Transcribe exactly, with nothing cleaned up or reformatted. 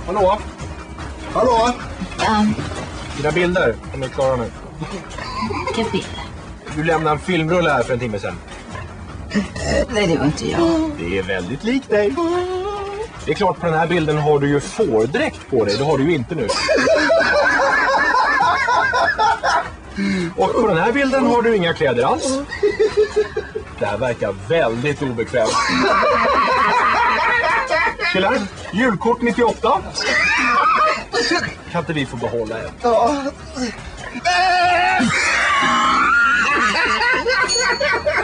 Hallå? Hallå? Ja. Dina bilder, de är klara nu. Vilka bilder? Du lämnade en filmrulle här för en timme sedan. Nej, det var inte jag. Det är väldigt likt dig. Det är klart, på den här bilden har du ju fårdräkt på dig. Det har du ju inte nu. Och på den här bilden har du inga kläder alls. Det här verkar väldigt obekvämt. Killar, julkort nittioåtta. Kan inte vi få behålla en? Ja.